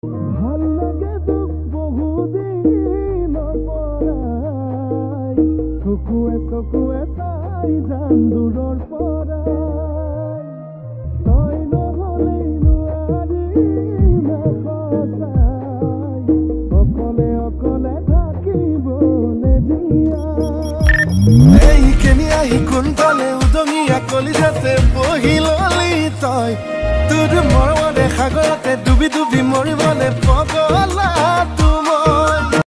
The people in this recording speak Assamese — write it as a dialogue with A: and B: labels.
A: ভাল লাগে তোক বহুদিনৰ পৰাই চকুৱে চকুৱে চাই যাম দূৰৰ পৰাই তই নহ'লেই নোৱাৰিম সঁচাই অকলে অকলে থাকিবলৈ দিয়া এই কেনি আহি কোনফালে উদঙিয়া কলিজাতে বহি ললি তই তোৰ মৰমৰে সাগৰতে ডুবি ডুবি মৰিবলে পগলা তুমি